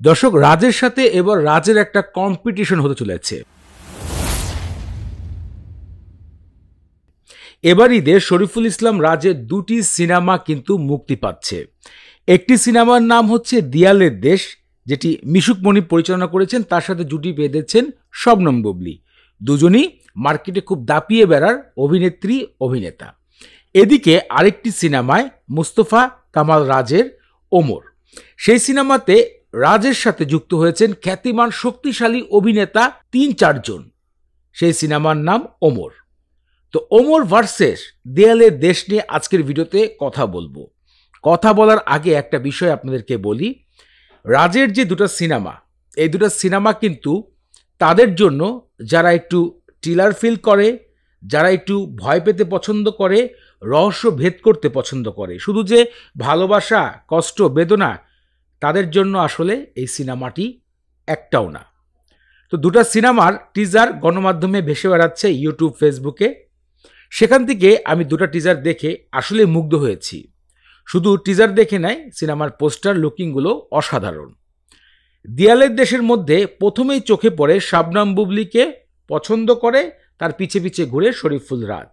দর্শক, রাজের সাথে এবার রাজের একটা কম্পিটিশন হতে চলেছে। এবার ঈদে শরীফুল ইসলাম রাজের দুটি সিনেমা কিন্তু মুক্তি পাচ্ছে। একটি সিনেমার নাম হচ্ছে দেয়ালের দেশ, যেটি মিশুক মনি পরিচালনা করেছেন, তার সাথে জুটি বেঁধেছেন শবনম বুবলি। দুজনই মার্কেটে খুব দাপিয়ে বেড়ার অভিনেত্রী অভিনেতা। এদিকে আরেকটি সিনেমায় মুস্তফা কামাল রাজের ওমর, সেই সিনেমাতে রাজের সাথে যুক্ত হয়েছেন খ্যাতিমান শক্তিশালী অভিনেতা ৩-৪ জন। সেই সিনেমার নাম ওমর। তো ওমর ভার্সেস দেয়ালের দেশ নিয়ে আজকের ভিডিওতে কথা বলবো। কথা বলার আগে একটা বিষয় আপনাদেরকে বলি, রাজের যে দুটো সিনেমা, এই দুটো সিনেমা কিন্তু তাদের জন্য যারা একটু থ্রিলার ফিল করে, যারা একটু ভয় পেতে পছন্দ করে, রহস্য ভেদ করতে পছন্দ করে, শুধু যে ভালোবাসা, কষ্ট, বেদনা, তাদের জন্য আসলে এই সিনেমাটি একটাও না। তো দুটো সিনেমার টিজার গণমাধ্যমে ভেসে বেড়াচ্ছে ইউটিউব, ফেসবুকে। সেখান থেকে আমি দুটো টিজার দেখে আসলে মুগ্ধ হয়েছি। শুধু টিজার দেখে নাই, সিনেমার পোস্টার লুকিংগুলো অসাধারণ। দেয়ালের দেশের মধ্যে প্রথমেই চোখে পড়ে শবনম বুবলিকে পছন্দ করে তার পিছে পিছে ঘুরে শরীফুল রাজ।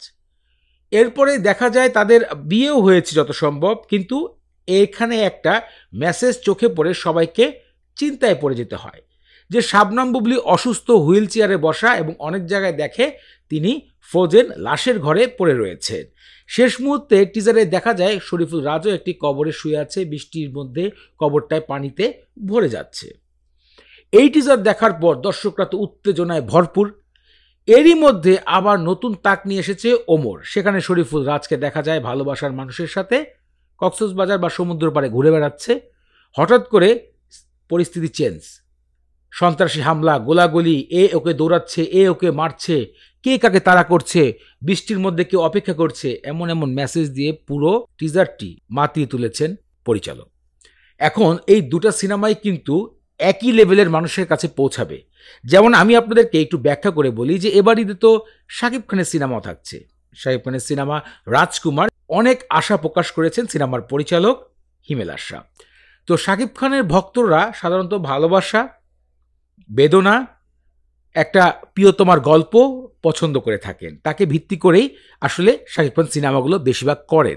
এরপরে দেখা যায় তাদের বিয়েও হয়েছে যত সম্ভব, কিন্তু এখানে একটা মেসেজ চোখে পড়ে সবাইকে চিন্তায় পড়ে যেতে হয় যে শবনম বুবলি অসুস্থ, হুইল চেয়ারে বসা, এবং অনেক জায়গায় দেখে তিনি ফ্রোজেন লাশের ঘরে পড়ে রয়েছেন। শেষ মুহূর্তে টিজারে দেখা যায় শরীফুল রাজও একটি কবরে শুয়ে আছে, বৃষ্টির মধ্যে কবরটায় পানিতে ভরে যাচ্ছে। এই টিজার দেখার পর দর্শকরা তো উত্তেজনায় ভরপুর। এরই মধ্যে আবার নতুন তাক নিয়ে এসেছে ওমর। সেখানে শরীফুল রাজকে দেখা যায় ভালোবাসার মানুষের সাথে কক্সবাজার বা সমুদ্র পাড়ে ঘুরে বেড়াচ্ছে। হঠাৎ করে পরিস্থিতি চেঞ্জ, সন্ত্রাসী হামলা, গোলাগুলি, এ ওকে দৌড়াচ্ছে, এ ওকে মারছে, কে কাকে তাড়া করছে, বৃষ্টির মধ্যে কেউ অপেক্ষা করছে, এমন এমন মেসেজ দিয়ে পুরো টিজারটি মাতিয়ে তুলেছেন পরিচালক। এখন এই দুটো সিনেমাই কিন্তু একই লেভেলের মানুষের কাছে পৌঁছাবে। যেমন আমি আপনাদেরকে একটু ব্যাখ্যা করে বলি যে এবার ঈদে তো শাকিব খানের সিনেমাও থাকছে। শাকিব খানের সিনেমা রাজকুমার, অনেক আশা প্রকাশ করেছেন সিনেমার পরিচালক হিমেল আশরাফ। তো শাকিব খানের ভক্তরা সাধারণত ভালোবাসা, বেদনা, একটা প্রিয়তমার গল্প পছন্দ করে থাকেন। তাকে ভিত্তি করেই আসলে শাকিব খান সিনেমাগুলো বেশিরভাগ করেন।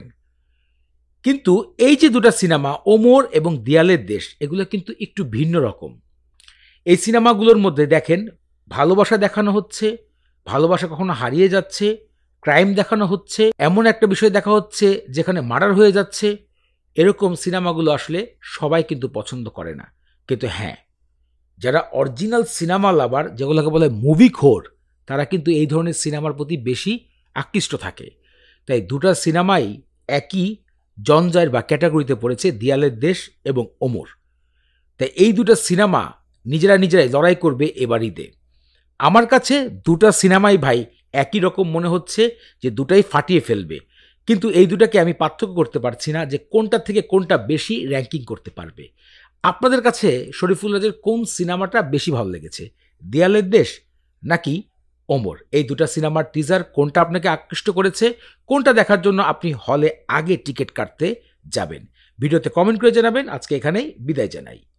কিন্তু এই যে দুটো সিনেমা ওমর এবং দেয়ালের দেশ, এগুলো কিন্তু একটু ভিন্ন রকম। এই সিনেমাগুলোর মধ্যে দেখেন ভালোবাসা দেখানো হচ্ছে, ভালোবাসা কখনো হারিয়ে যাচ্ছে, ক্রাইম দেখানো হচ্ছে, এমন একটা বিষয় দেখা হচ্ছে যেখানে মার্ডার হয়ে যাচ্ছে। এরকম সিনেমাগুলো আসলে সবাই কিন্তু পছন্দ করে না। কিন্তু হ্যাঁ, যারা অরিজিনাল সিনেমা লাভার, যেগুলোকে বলে মুভি খোর, তারা কিন্তু এই ধরনের সিনেমার প্রতি বেশি আকৃষ্ট থাকে। তাই দুটো সিনেমাই একই জনজায়ের বা ক্যাটাগরিতে পড়েছে, দেয়ালের দেশ এবং ওমর। তাই এই দুটো সিনেমা নিজেরাই লড়াই করবে এবার ঈদে। আমার কাছে দুটো সিনেমাই ভাই একই রকম মনে হচ্ছে, যে দুটাই ফাটিয়ে ফেলবে। কিন্তু এই দুটাকে আমি পার্থক্য করতে পারছি না যে কোনটা থেকে কোনটা বেশি র্যাঙ্কিং করতে পারবে। আপনাদের কাছে শরীফুল রাজের কোন সিনেমাটা বেশি ভালো লেগেছে, দেয়ালের দেশ নাকি ওমর? এই দুটো সিনেমার টিজার কোনটা আপনাকে আকৃষ্ট করেছে, কোনটা দেখার জন্য আপনি হলে আগে টিকিট কাটতে যাবেন? ভিডিওতে কমেন্ট করে জানাবেন। আজকে এখানেই বিদায় জানাই।